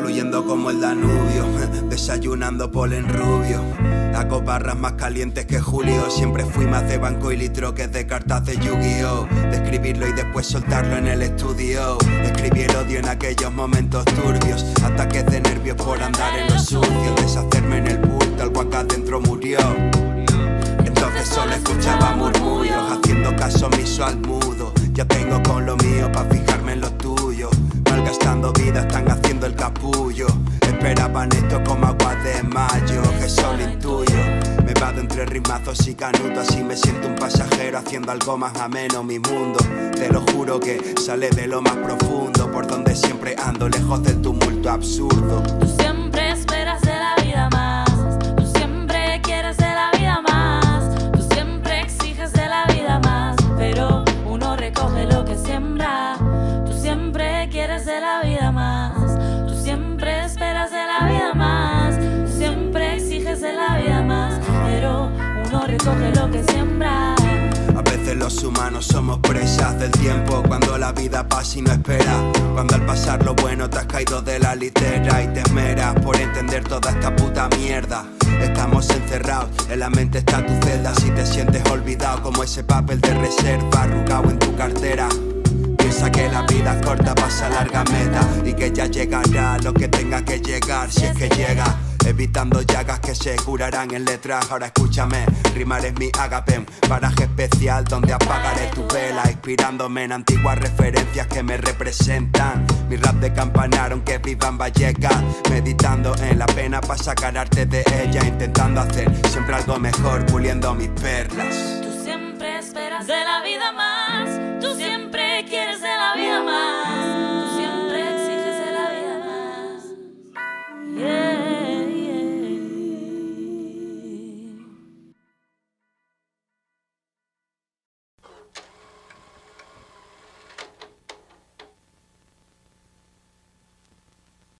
fluyendo como el Danubio, desayunando polen rubio. Hago barras más calientes que Julio. Siempre fui más de banco y litro que de cartas de Yu-Gi-Oh! De escribirlo y después soltarlo en el estudio. Escribí el odio en aquellos momentos turbios, ataques de nervios por andar en lo sucio, deshacerme en el bulto, el guaca adentro murió. Entonces solo escuchaba murmullos, haciendo caso omiso al mudo. Ya tengo con lo mío pa' fijarme en lo tuyo. Malgastando vida, están haciendo el capullo. Esperaban esto como agua de mayo, que solo intuyo. Me vado entre ritmazos y canutos, así me siento un pasajero haciendo algo más ameno mi mundo. Te lo juro que sale de lo más profundo, por donde siempre ando, lejos del tumulto absurdo. Tú siempre esperas de la vida más, tú siempre quieres de la vida más, tú siempre exiges de la vida más, pero uno recoge lo que siembra. Tú siempre quieres de la vida más, tú siempre esperas de la vida más, tú siempre exiges de la vida más, pero uno recoge lo que siembra. A veces los humanos somos presas del tiempo, cuando la vida pasa y no espera. Cuando al pasar lo bueno te has caído de la litera y te esmeras por entender toda esta puta mierda. Estamos encerrados, en la mente está tu celda. Si te sientes olvidado como ese papel de reserva arrugado en tu cartera, piensa que la vida es corta, pasa larga meta y que ya llegará lo que tenga que llegar, si es que llega. Evitando llagas que se curarán en letras. Ahora escúchame, rimar es mi agape, paraje especial donde apagaré tu vela, inspirándome en antiguas referencias que me representan. Mi rap de campanar aunque viva en Vallecas, meditando en la pena para sacar arte de ella, intentando hacer siempre algo mejor, puliendo mis perlas. Tú siempre esperas de la vida